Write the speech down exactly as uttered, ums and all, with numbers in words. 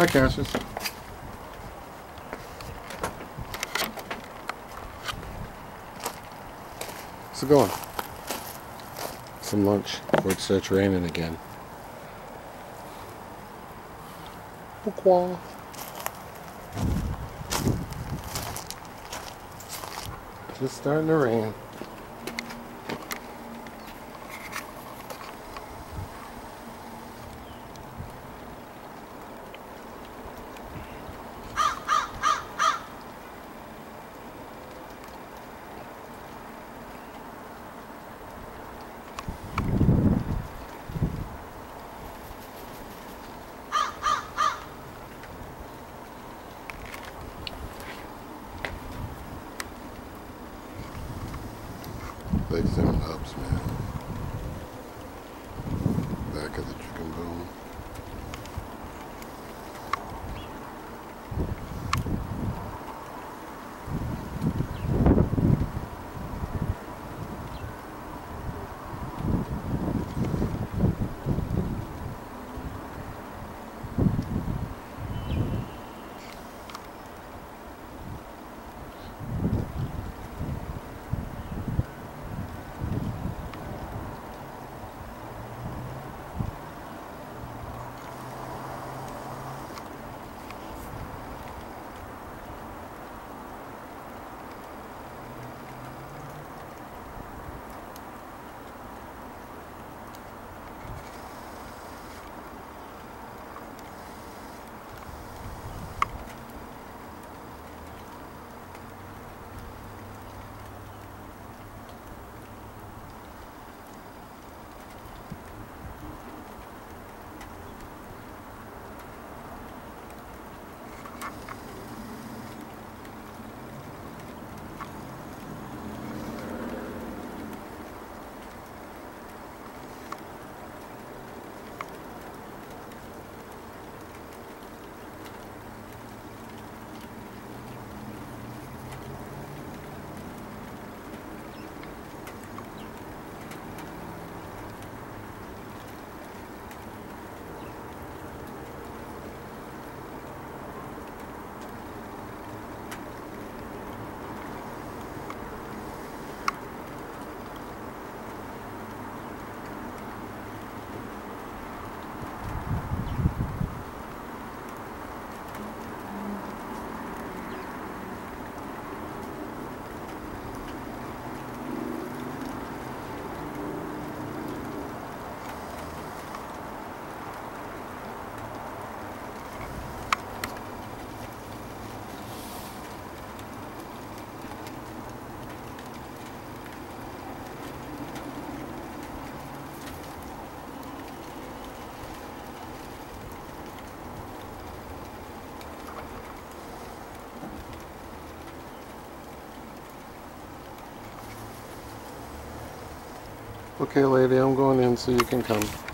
Hi, Cassius. How's it going? Some lunch before it starts raining again. Pourquoi? Just starting to rain. Legs and ups, man. Back of the chicken bone. Okay, lady, I'm going in so you can come.